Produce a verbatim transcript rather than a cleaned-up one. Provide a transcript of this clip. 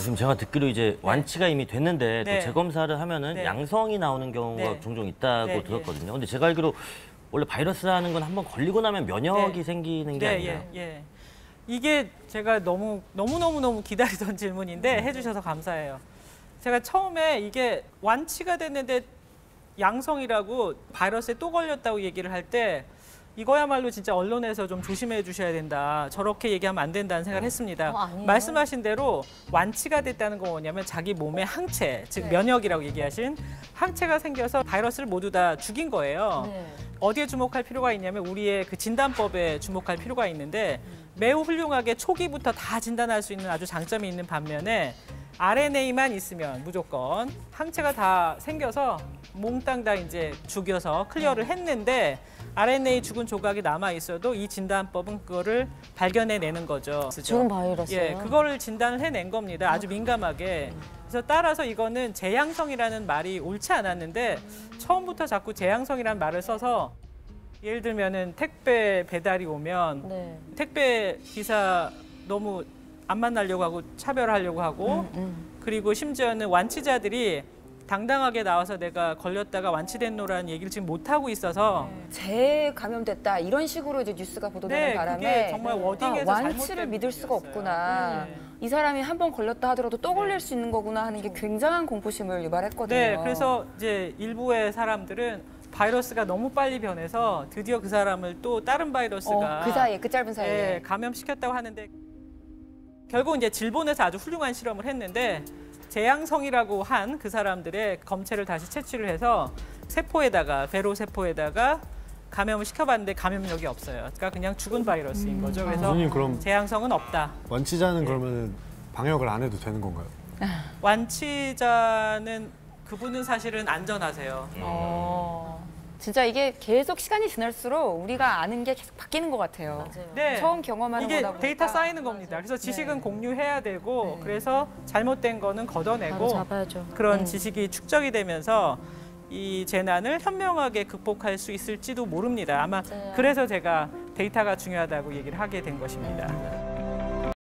지금 제가 듣기로 이제 완치가 이미 됐는데 네. 또 재검사를 하면은 네. 양성이 나오는 경우가 네. 종종 있다고 네, 들었거든요. 근데 제가 알기로 원래 바이러스라는 건 한번 걸리고 나면 면역이 네. 생기는 게 네, 아니라. 예, 예. 이게 제가 너무 너무 너무 너무 기다리던 질문인데 해주셔서 감사해요. 제가 처음에 이게 완치가 됐는데 양성이라고 바이러스에 또 걸렸다고 얘기를 할 때 이거야말로 진짜 언론에서 좀 조심해 주셔야 된다. 저렇게 얘기하면 안 된다는 생각을 했습니다. 어, 아니에요. 말씀하신 대로 완치가 됐다는 건 뭐냐면 자기 몸에 항체, 즉 면역이라고 얘기하신 항체가 생겨서 바이러스를 모두 다 죽인 거예요. 네. 어디에 주목할 필요가 있냐면 우리의 그 진단법에 주목할 필요가 있는데 매우 훌륭하게 초기부터 다 진단할 수 있는 아주 장점이 있는 반면에 알엔에이만 있으면 무조건 항체가 다 생겨서 몽땅 다 이제 죽여서 클리어를 했는데 알엔에이 죽은 조각이 남아 있어도 이 진단법은 그거를 발견해내는 거죠. 죽은 바이러스요? 예, 그거를 진단을 해낸 겁니다. 아주 민감하게. 그래서 따라서 이거는 재양성이라는 말이 옳지 않았는데 처음부터 자꾸 재양성이라는 말을 써서 예를 들면은 택배 배달이 오면 네. 택배 기사 너무 안 만나려고 하고 차별하려고 하고 음, 음. 그리고 심지어는 완치자들이 당당하게 나와서 내가 걸렸다가 완치됐노라는 얘기를 지금 못하고 있어서 재감염됐다 이런 식으로 이제 뉴스가 보도되는 네, 바람에 그게 정말 워딩에서 아, 완치를 잘못된 믿을 수가 부분이었어요. 없구나. 네. 이 사람이 한 번 걸렸다 하더라도 또 걸릴 수 있는 거구나 하는 게 굉장한 공포심을 유발했거든요. 네, 그래서 이제 일부의 사람들은 바이러스가 너무 빨리 변해서 드디어 그 사람을 또 다른 바이러스가 어, 그 사이에 그 짧은 사이에 예, 감염시켰다고 하는데 결국 이제 질본에서 아주 훌륭한 실험을 했는데 재양성이라고 한 그 사람들의 검체를 다시 채취를 해서 세포에다가 베로 세포에다가 감염을 시켜봤는데 감염력이 없어요. 그러니까 그냥 죽은 바이러스인 거죠. 그래서 교수님 그럼 재양성은 없다. 완치자는 그러면 방역을 안 해도 되는 건가요? 완치자는 그분은 사실은 안전하세요. 어, 진짜 이게 계속 시간이 지날수록 우리가 아는 게 계속 바뀌는 것 같아요. 맞아요. 네. 처음 경험하는 이게 거다 보니까. 데이터 쌓이는 겁니다. 그래서 지식은 공유해야 되고 그래서 잘못된 거는 바로 걷어내고 잡아야죠. 그런 음. 지식이 축적이 되면서 이 재난을 현명하게 극복할 수 있을지도 모릅니다. 아마 맞아요. 그래서 제가 데이터가 중요하다고 얘기를 하게 된 것입니다.